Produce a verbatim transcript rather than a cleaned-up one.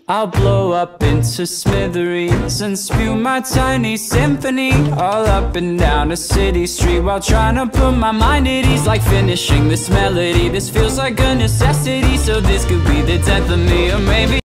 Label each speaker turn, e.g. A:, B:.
A: I'll blow up into smithereens and spew my tiny symphony all up and down a city street, while trying to put my mind at ease. Like finishing this melody, this feels like a necessity. So this could be the death of me, or maybe